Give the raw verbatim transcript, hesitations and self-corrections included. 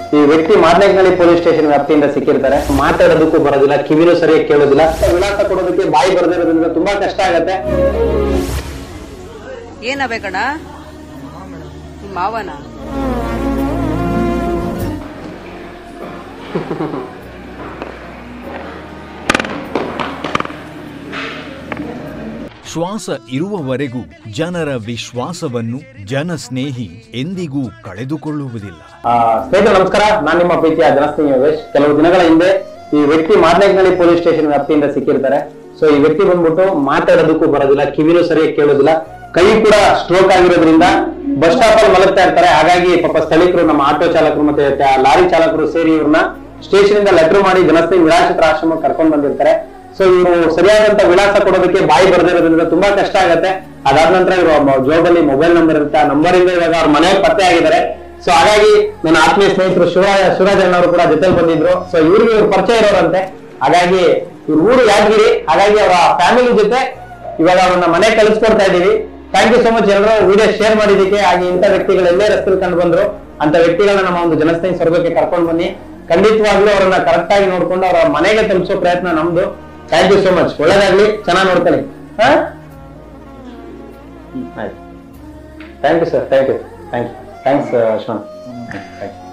ಈ ವ್ಯಕ್ತಿ ಮಾದನೇಕನಹಳ್ಳಿ police station ವ್ಯಾಪ್ತಿಯಿಂದ ಸಿಕ್ಕಿರ್ತಾರೆ. ಮಾತಾಡೋದಕ್ಕೂ ಬರೋದಿಲ್ಲ, ಕಿವಿನೂ ಸರಿಯಾಗಿ ಕೇಳೋದಿಲ್ಲ, ವಿಳಾಸ ಕೊಡೋದಕ್ಕೆ ಬಾಯಿ ಬರದಿರೋದ್ರಿಂದ ತುಂಬಾ ಕಷ್ಟ ಆಗತ್ತೆ. ಏನಾಗಬೇಕಣ್ಣ ಮಾವನ ಶ್ವಾಸ ಇರುವವರೆಗೂ ಜನರ ವಿಶ್ವಾಸವನ್ನು ಜನಸ್ನೇಹಿ ಎಂದಿಗೂ ಕಳೆದುಕೊಳ್ಳುವುದಿಲ್ಲ. ಸ್ನೇಹಿತರೆ ನಮಸ್ಕಾರ, ನಾನು ನಿಮ್ಮ ಪ್ರೀತಿಯ ಜನಸ್ನೇಹಿ ಯೋಗೇಶ್. ಕೆಲವು ದಿನಗಳ ಹಿಂದೆ ಈ ವ್ಯಕ್ತಿ ಮಾದನೇಕನಹಳ್ಳಿ ಪೊಲೀಸ್ ಸ್ಟೇಷನ್ ವ್ಯಾಪ್ತಿಯಿಂದ ಸಿಕ್ಕಿರ್ತಾರೆ. ಸೊ ಈ ವ್ಯಕ್ತಿ ಬಂದ್ಬಿಟ್ಟು ಮಾತಾಡೋದಕ್ಕೂ ಬರೋದಿಲ್ಲ, ಕಿವಿನೂ ಸರಿಯಾಗಿ ಕೇಳೋದಿಲ್ಲ, ಕೈ ಕೂಡ ಸ್ಟ್ರೋಕ್ ಆಗಿರೋದ್ರಿಂದ ಬಸ್ ಸ್ಟಾಪ್ ಅಲ್ಲಿ ಮಲಗ್ತಾ ಇರ್ತಾರೆ. ಹಾಗಾಗಿ ಪಾಪ ಸ್ಥಳೀಕರು, ನಮ್ಮ ಆಟೋ ಚಾಲಕರು ಮತ್ತೆ ಲಾರಿ ಚಾಲಕರು ಸೇರಿ ಇವ್ರನ್ನ ಸ್ಟೇಷನ್ ಇಂದ ಲೆಟರ್ ಮಾಡಿ ಜನಸ್ನೇಹಿ ನಿರಾಶ್ರಿತರ ಆಶ್ರಮಕ್ಕೆ ಕರ್ಕೊಂಡು ಬಂದಿರ್ತಾರೆ. ಸೊ ಇವರು ಸರಿಯಾದಂತ ವಿಳಾಸ ಕೊಡೋದಕ್ಕೆ ಬಾಯಿ ಬರದಿರೋದ್ರಿಂದ ತುಂಬಾ ಕಷ್ಟ ಆಗತ್ತೆ. ಅದಾದ ನಂತರ ಇವರು ಜೋಬಲ್ಲಿ ಮೊಬೈಲ್ ನಂಬರ್ ಇರುತ್ತೆ, ಆ ನಂಬರ್ ಇಂದ ಇವಾಗ ಅವ್ರ ಮನೆಯಲ್ಲಿ ಪತ್ತೆ ಆಗಿದ್ದಾರೆ. ಸೊ ಹಾಗಾಗಿ ನನ್ನ ಆತ್ಮೀಯ ಸ್ನೇಹಿತರು ಶಿವರಾಜ ಶಿವರಾಜ್ ಅಣ್ಣವರು ಕೂಡ ಜೊತೆಲಿ ಬಂದಿದ್ರು. ಸೊ ಇವ್ರಿಗೆ ಇವ್ರು ಪರಿಚಯ ಇರೋರಂತೆ. ಹಾಗಾಗಿ ಇವ್ರ ಊರು ಯಾದಗಿರಿ, ಹಾಗಾಗಿ ಅವರ ಫ್ಯಾಮಿಲಿ ಜೊತೆ ಇವಾಗ ಅವ್ರನ್ನ ಮನೆ ಕಳಿಸ್ಕೊಡ್ತಾ ಇದೀವಿ. ಥ್ಯಾಂಕ್ ಯು ಸೋ ಮಚ್ ಎಲ್ಲರೂ ವಿಡಿಯೋ ಶೇರ್ ಮಾಡಿದಕ್ಕೆ. ಹಾಗೆ ಇಂಥ ವ್ಯಕ್ತಿಗಳು ಎಲ್ಲೇ ರಸ್ತೆಯಲ್ಲಿ ಕಂಡು ಬಂದ್ರು ಅಂತ ವ್ಯಕ್ತಿಗಳನ್ನ ನಮ್ಮ ಒಂದು ಜನಸ್ನೇಹಿ ಸ್ವರ್ಗಕ್ಕೆ ಕರ್ಕೊಂಡು ಬನ್ನಿ. ಖಂಡಿತವಾಗ್ಲೂ ಅವರನ್ನ ಕರೆಕ್ಟ್ ಆಗಿ ನೋಡ್ಕೊಂಡು ಅವರ ಮನೆಗೆ ತಲುಪಿಸೋ ಪ್ರಯತ್ನ ನಮ್ದು. ಥ್ಯಾಂಕ್ ಯು ಸೋ ಮಚ್, ಒಳ್ಳೇದಾಗ್ಲಿ, ಚೆನ್ನಾಗಿ ನೋಡ್ಕೊಳ್ಳಿ. ಹಾ ಆಯ್ತು, thank you sir, thank you, thank you, thanks Shravan, thank you.